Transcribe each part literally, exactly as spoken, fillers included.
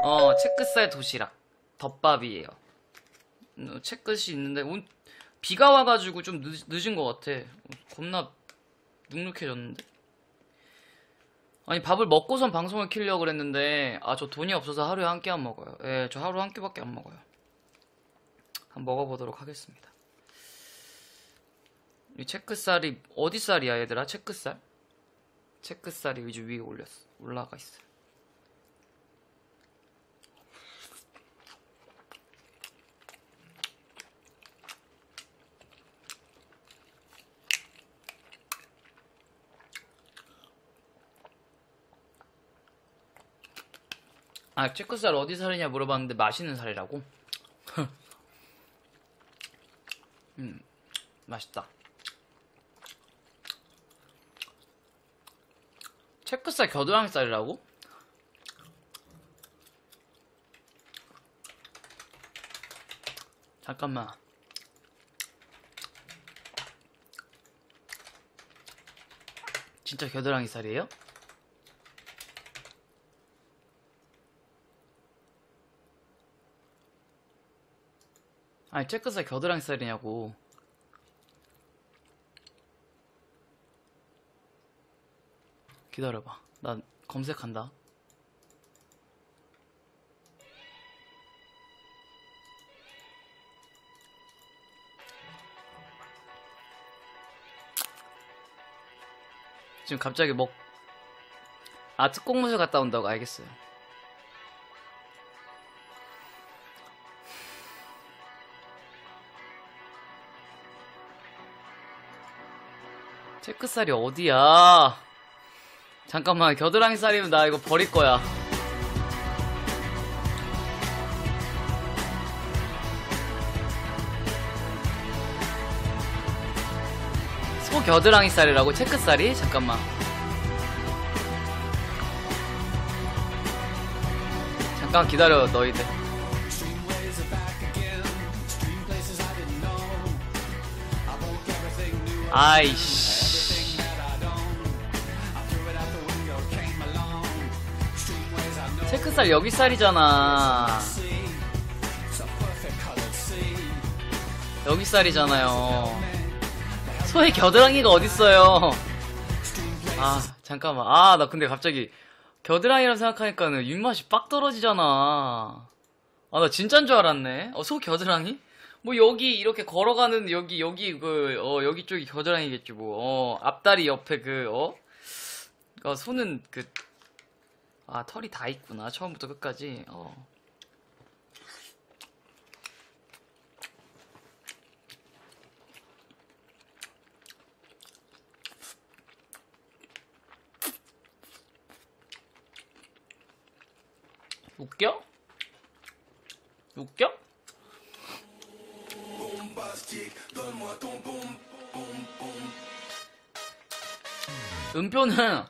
어, 채끝살 도시락. 덮밥이에요. 어, 채끝이 있는데, 온, 비가 와가지고 좀 늦, 늦은 것 같아. 겁나 눅눅해졌는데. 아니, 밥을 먹고선 방송을 키려고 그랬는데, 아, 저 돈이 없어서 하루에 한 끼 안 먹어요. 예, 저 하루에 한 끼밖에 안 먹어요. 한번 먹어보도록 하겠습니다. 이 채끝살이, 어디 쌀이야, 얘들아? 채끝살? 채끝살이 위주 위에 올렸어. 올라가 있어. 아, 채끝살 어디 살이냐 물어봤는데 맛있는 살이라고? 음, 맛있다. 채끝살 겨드랑이 쌀이라고? 잠깐만. 진짜 겨드랑이 쌀이에요? 아니, 채끝살 겨드랑이 쌀이냐고. 기다려봐. 난 검색한다. 지금 갑자기 먹, 아, 특공무술 갔다 온다고. 알겠어요. 채끝살이 어디야? 잠깐만, 겨드랑이 쌀이면 나 이거 버릴 거야. 소 겨드랑이 쌀이라고? 채끝살이? 잠깐만. 잠깐 기다려, 너희들. 아이씨. 채끝살 여기 쌀이잖아. 여기 쌀이잖아요. 소의 겨드랑이가 어딨어요. 아, 잠깐만. 아, 나 근데 갑자기 겨드랑이라고 생각하니까는 입맛이 빡 떨어지잖아. 아, 나 진짠 줄 알았네. 어, 소 겨드랑이? 뭐 여기 이렇게 걸어가는 여기 여기 그 어 여기 쪽이 겨드랑이겠지 뭐. 어, 앞다리 옆에 그 어? 어 소는 그 아, 털이 다 있구나. 처음부터 끝까지. 어. 웃겨? 웃겨? 음표는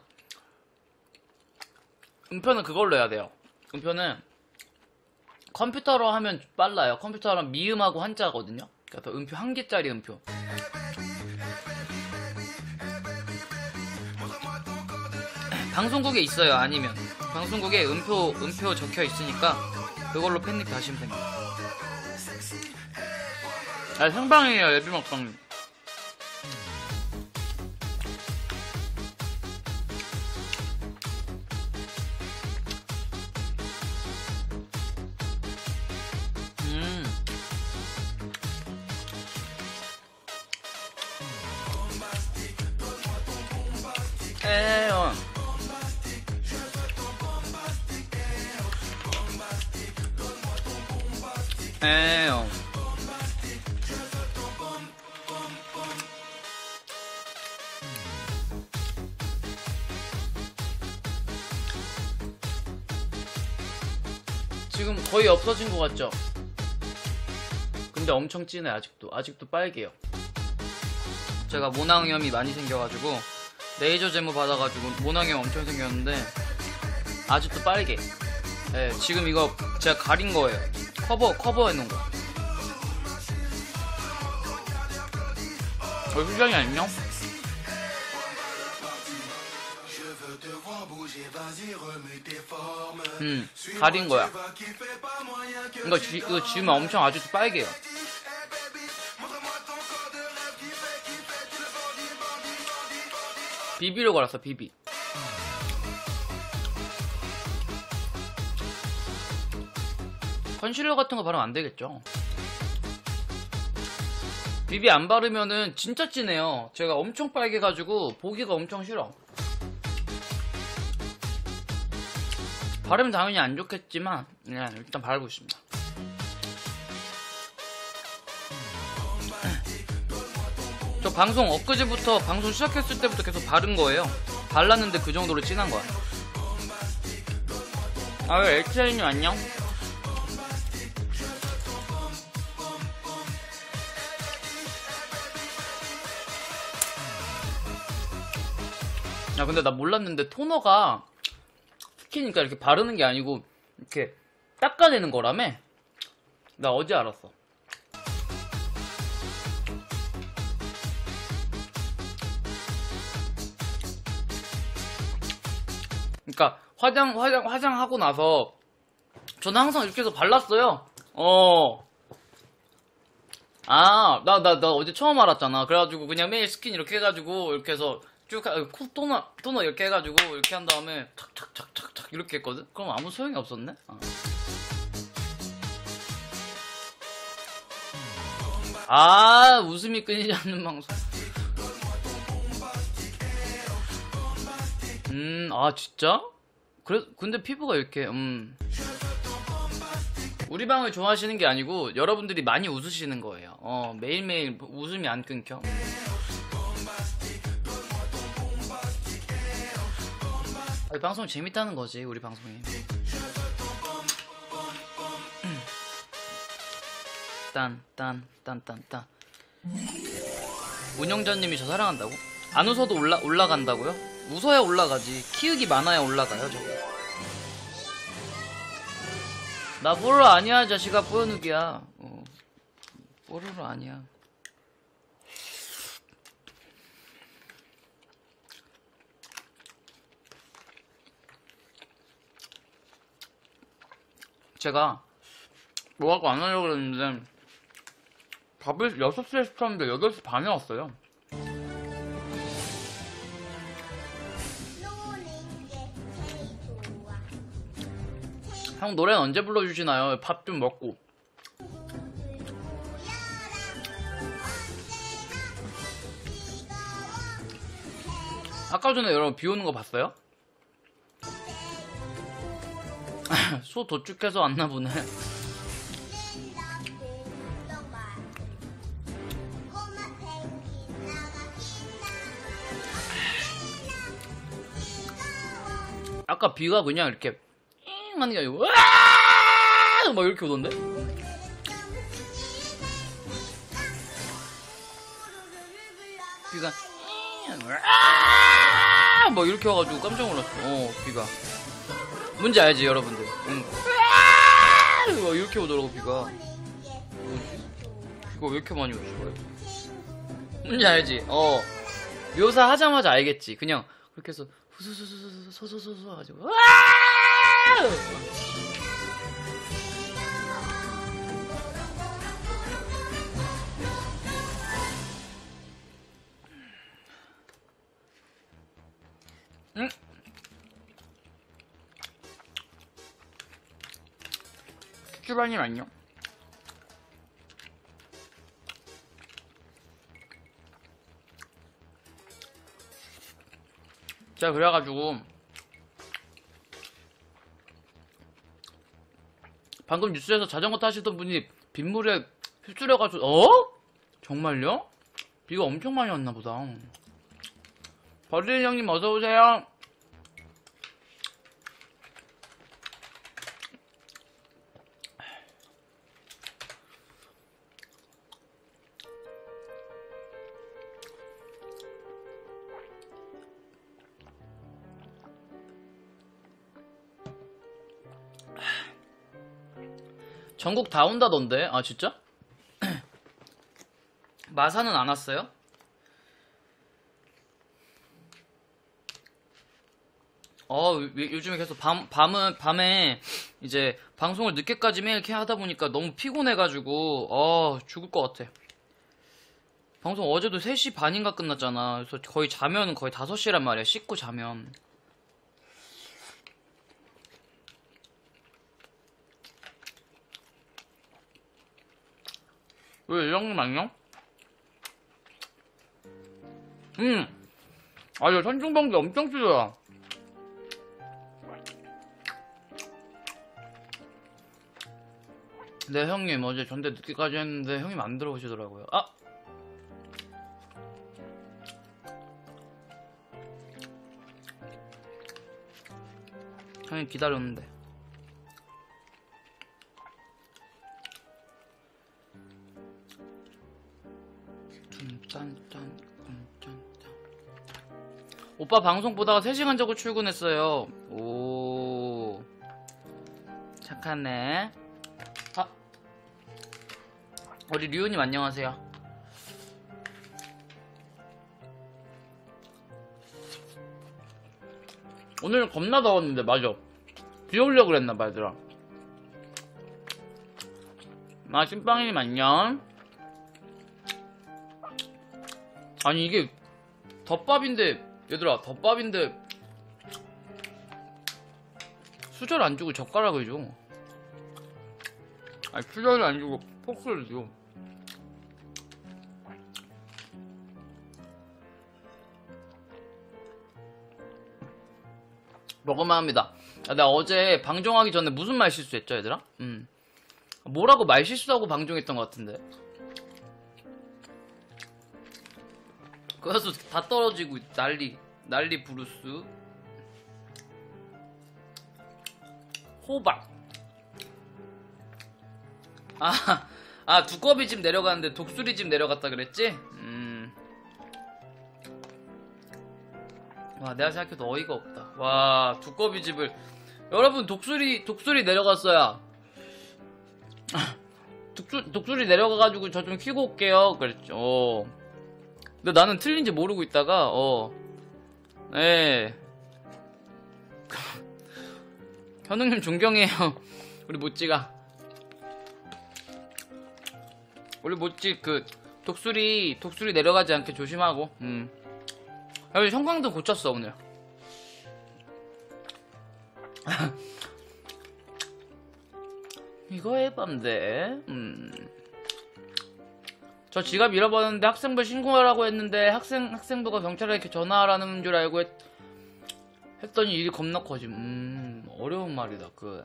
음표는 그걸로 해야 돼요. 음표는 컴퓨터로 하면 빨라요. 컴퓨터로 하면 미음하고 한자거든요. 그래서 음표 한 개짜리 음표. 방송국에 있어요. 아니면 방송국에 음표 음표 적혀 있으니까 그걸로 팬닉 하시면 됩니다. 아, 생방이에요. 예비막방. 음. 에어. 에어. 지금 거의 없어진 것 같죠? 근데 엄청 진해. 아직도 아직도 빨개요. 제가 모낭염이 많이 생겨가지고 레이저 제모 받아가지고 모낭염 엄청 생겼는데 아직도 빨개. 네, 지금 이거 제가 가린 거예요. 커버 커버 해놓은 거. 어, 수정이 아니요? 음, 가린 거야. 이거, 지, 이거 지우면 엄청 아주 빨개요. 비비로 갈았어, 비비. 컨실러 같은 거 바르면 안 되겠죠? 비비 안 바르면은 진짜 진해요. 제가 엄청 빨개가지고 보기가 엄청 싫어. 바르면 당연히 안 좋겠지만 그냥 일단 바르고 있습니다. 저 방송 엊그제부터 방송 시작했을 때부터 계속 바른 거예요. 발랐는데 그 정도로 진한 거야. 아유, 엘티아이님 안녕? 야, 근데 나 몰랐는데 토너가 스키니까 이렇게 바르는 게 아니고 이렇게 닦아내는 거라며? 나 어제 알았어. 그러니까 화장 화장 화장하고 나서 저는 항상 이렇게 해서 발랐어요. 어. 아, 나 나 나 어제 처음 알았잖아. 그래가지고 그냥 매일 스킨 이렇게 해가지고 이렇게 해서 쭉 하- 코 토너 토너 이렇게 해가지고 이렇게 한 다음에 착착착착착 이렇게 했거든. 그럼 아무 소용이 없었네. 어. 아, 웃음이 끊이지 않는 방송. 음, 아, 진짜? 그래, 근데 피부가 이렇게, 음. 우리 방을 좋아하시는 게 아니고, 여러분들이 많이 웃으시는 거예요. 어, 매일매일 웃음이 안 끊겨. 아, 방송 재밌다는 거지, 우리 방송이. 딴, 딴, 딴, 딴, 딴. 운영자님이 저 사랑한다고? 안 웃어도 올라, 올라간다고요? 웃어야 올라가지. 키읔이 많아야 올라가요, 저거. 나 뽀로로 아니야, 자식아. 뽀요누기야. 어, 뽀로로 아니야. 제가 뭐하고 안 하려고 그랬는데 밥을 여섯 시에 시켰는데 여덟 시 반에 왔어요. 형 노래는 언제 불러주시나요? 밥 좀 먹고. 아까 전에 여러분 비 오는 거 봤어요? 소 도축해서 왔나 보네. 아까 비가 그냥 이렇게 잉 하는 게 아니고 으아 막 이렇게 오던데? 비가 잉 으아 막 이렇게 와가지고 깜짝 놀랐어. 어, 비가. 뭔지 알지 여러분들? 응. 으아 막 이렇게 오더라고 비가. 뭐지? 비가 왜 이렇게 많이 오지? 뭔지 알지? 어. 묘사하자마자 알겠지. 그냥 그렇게 해서 소소소소소소소소 해가지고 응? 쭈바님 안녕. 제가 그래가지고 방금 뉴스에서 자전거 타시던 분이 빗물에 휩쓸려가지고 어? 정말요? 비가 엄청 많이 왔나 보다. 버릴 형님 어서오세요. 전국 다 온다던데. 아 진짜? 마사는 안 왔어요? 어, 요- 요즘에 계속 밤, 밤은, 밤에 이제 방송을 늦게까지 매일 이렇게 하다 보니까 너무 피곤해가지고, 어, 죽을 것 같아. 방송 어제도 세 시 반인가 끝났잖아. 그래서 거의 자면 거의 다섯 시란 말이야. 씻고 자면. 왜 이런 거 안녕? 음! 아, 이거 천중번개 엄청 뜯어요. 네, 형님 어제 전대 늦게까지 했는데 형님 안 들어오시더라고요. 아! 형님 기다렸는데. 짠짠 짠짠. 오빠 방송 보다가 세 시간 자고 출근했어요. 오, 착하네. 아, 우리 류님 안녕하세요. 오늘 겁나 더웠는데 맞아. 비 오려고 그랬나봐 얘들아. 아, 찐빵이님 안녕. 아니 이게 덮밥인데 얘들아, 덮밥인데 수저를 안 주고 젓가락을 줘. 아니 수저를 안 주고 포크를 줘. 먹을만 합니다. 아, 내가 어제 방송하기 전에 무슨 말 실수했죠 얘들아? 음. 뭐라고 말 실수하고 방송했던 것 같은데. 그래서 다 떨어지고 난리 난리 브루스. 호박. 아, 아 두꺼비 집 내려가는데 독수리 집 내려갔다 그랬지? 음. 와, 내가 생각해도 어이가 없다. 와, 두꺼비 집을. 여러분, 독수리 독수리 내려갔어요. 독수, 독수리 내려가가지고 저 좀 키고 올게요. 그랬죠. 어. 근데 나는 틀린지 모르고 있다가 어, 예. 현웅님 존경해요. 우리 모찌가. 우리 모찌 그 독수리 독수리 내려가지 않게 조심하고. 음. 아, 형광등 고쳤어 오늘. 이거 해봤는데. 음. 저 지갑 잃어버렸는데 학생부 신고하라고 했는데 학생 학생부가 경찰에 이렇게 전화하라는 줄 알고 했, 했더니 일이 겁나 커짐. 음, 어려운 말이다. 그.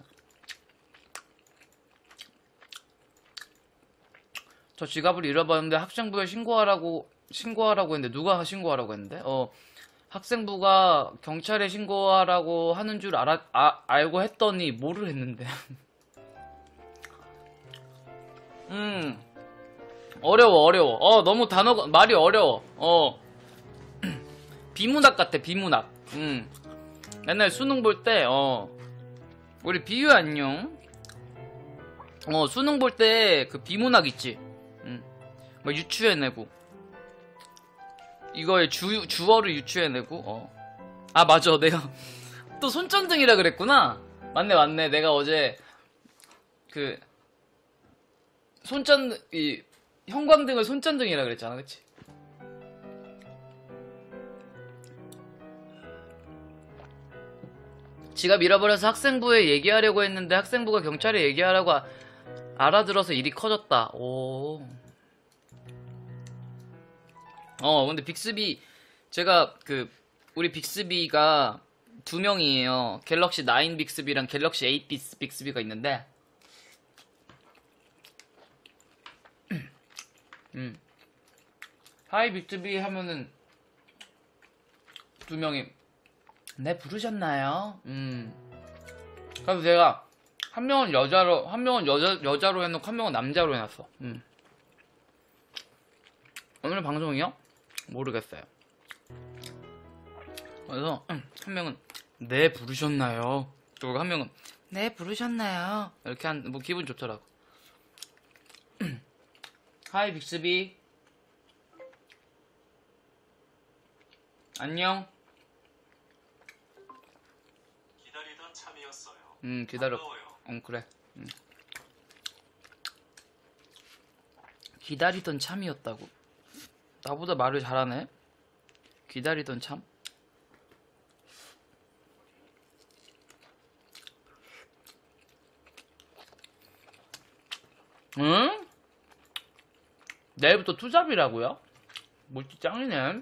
저 지갑을 잃어버렸는데 학생부에 신고하라고 신고하라고 했는데 누가 신고하라고 했는데? 어, 학생부가 경찰에 신고하라고 하는 줄 알아 아, 알고 했더니 뭐를 했는데? 음. 어려워 어려워. 어, 너무 단어가 말이 어려워. 어. 비문학 같아. 비문학. 음. 맨날 수능 볼 때 어, 우리 비유 안녕. 어, 수능 볼 때 그 비문학 있지. 음. 뭐 유추해내고 이거의 주 주어를 유추해내고. 어. 아, 맞아. 내가 또 손전등이라 그랬구나. 맞네 맞네. 내가 어제 그 손전 이 형광등을 손전등이라 그랬잖아, 그치? 지갑 잃어버려서 학생부에 얘기하려고 했는데 학생부가 경찰에 얘기하라고 아, 알아들어서 일이 커졌다. 오. 어, 근데 빅스비 제가 그 우리 빅스비가 두 명이에요. 갤럭시 나인 빅스비랑 갤럭시 에잇 빅스비가 있는데. 음. 하이 빅스비 하면은 두 명이 네 부르셨나요? 음. 그래서 제가 한 명은 여자로 한 명은 여자 여자로 해놓고 한 명은 남자로 해놨어. 음. 오늘 방송이요? 모르겠어요. 그래서 음, 한 명은 네 부르셨나요? 그리고 한 명은 네 부르셨나요? 이렇게 한 뭐 기분 좋더라고. 하이 빅스비 안녕. 음, 기다려. 응, 그래. 음. 기다리던 참이었다고. 나보다 말을 잘하네. 기다리던 참. 응? 내일부터 투잡이라고요? multi 짱이네.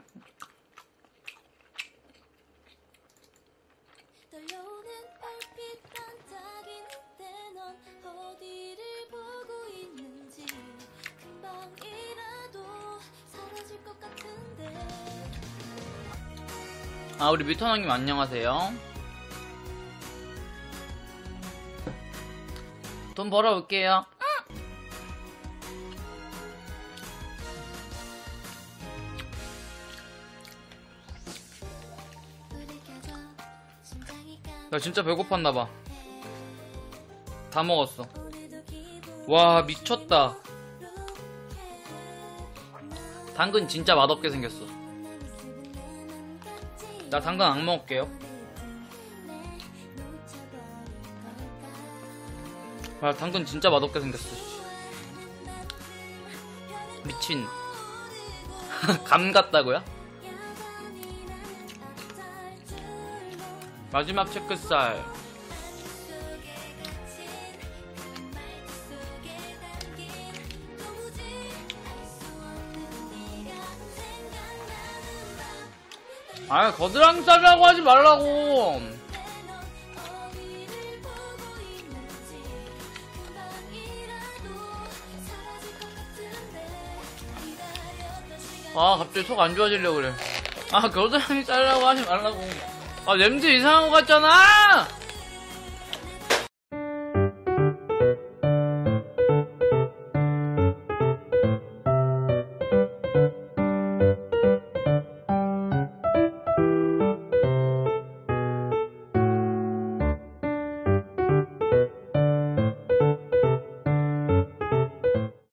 아, 우리 뮤턴왕님 안녕하세요. 돈 벌어올게요. 나 진짜 배고팠나봐. 다 먹었어. 와, 미쳤다. 당근 진짜 맛없게 생겼어. 나 당근 안 먹을게요. 와, 당근 진짜 맛없게 생겼어. 미친. 감 같다고요? 마지막 체크살. 아, 거드랑이 싸라고 하지 말라고. 아, 갑자기 속 안 좋아지려고 그래. 아, 겨드랑이 자르라고 하지 말라고. 아, 냄새 이상한 거 같잖아!